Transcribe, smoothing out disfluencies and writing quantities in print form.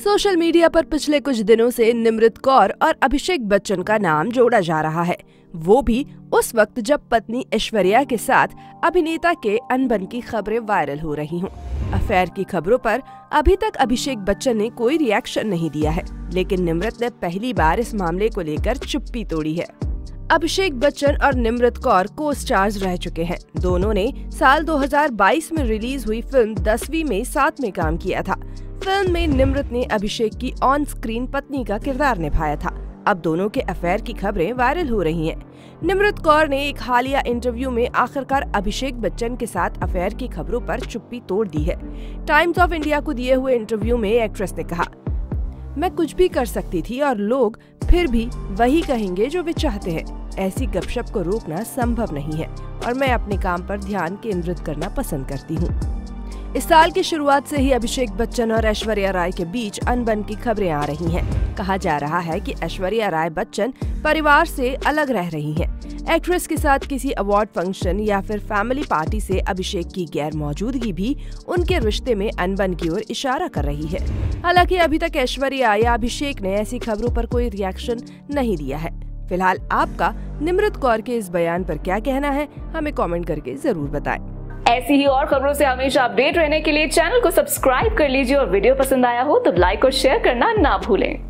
Social media पर पिछले कुछ दिनों से निमृत कौर और अभिषेक बच्चन का नाम जोड़ा जा रहा है, वो भी उस वक्त जब पत्नी ऐश्वर्या के साथ अभिनेता के अनबन की खबरें वायरल हो रही हों। अफेयर की खबरों पर अभी तक अभिषेक बच्चन ने कोई रिएक्शन नहीं दिया है, लेकिन निमृत ने पहली बार इस मामले को लेकर चुप्पी तोड़ी है। अभिषेक बच्चन और निमृत कौर को स्टार्स रह चुके हैं। दोनों ने साल 2022 में रिलीज हुई फिल्म 10वीं में साथ में काम किया था। फिल्म में निमृत ने अभिषेक की ऑन स्क्रीन पत्नी का किरदार निभाया था। अब दोनों के अफेयर की खबरें वायरल हो रही हैं। निमृत कौर ने एक हालिया इंटरव्यू में आखिरकार अभिषेक बच्चन के साथ अफेयर की खबरों पर चुप्पी तोड़ दी है। टाइम्स ऑफ इंडिया को दिए हुए इंटरव्यू में एक्ट्रेस ने कहा, मैं कुछ भी कर सकती थी और लोग फिर भी वही कहेंगे जो वे चाहते हैं। ऐसी गपशप को रोकना संभव नहीं है और मैं अपने काम पर ध्यान केंद्रित करना पसंद करती हूँ। इस साल की शुरुआत से ही अभिषेक बच्चन और ऐश्वर्या राय के बीच अनबन की खबरें आ रही हैं। कहा जा रहा है कि ऐश्वर्या राय बच्चन परिवार से अलग रह रही हैं। एक्ट्रेस के साथ किसी अवार्ड फंक्शन या फिर फैमिली पार्टी से अभिषेक की गैर मौजूदगी भी उनके रिश्ते में अनबन की ओर इशारा कर रही है। हालांकि अभी तक ऐश्वर्या या अभिषेक ने ऐसी खबरों पर कोई रिएक्शन नहीं दिया है। फिलहाल आपका निमृत कौर के इस बयान पर क्या कहना है, हमें कमेंट करके जरूर बताएं। ऐसी ही और खबरों से हमेशा अपडेट रहने के लिए चैनल को सब्सक्राइब कर लीजिए और वीडियो पसंद आया हो तो लाइक और शेयर करना ना भूलें।